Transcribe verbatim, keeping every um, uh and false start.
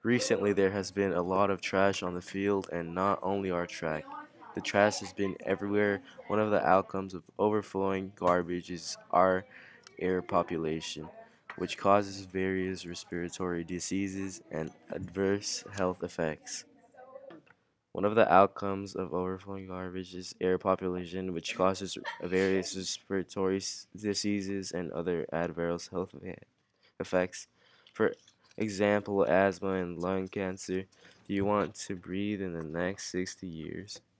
Recently, there has been a lot of trash on the field, and not only our track. The trash has been everywhere. One of the outcomes of overflowing garbage is our air population, which causes various respiratory diseases and adverse health effects. One of the outcomes of overflowing garbage is air population, which causes various respiratory s- diseases and other adverse health e- effects. For example, asthma and lung cancer. Do you want to breathe in the next sixty years?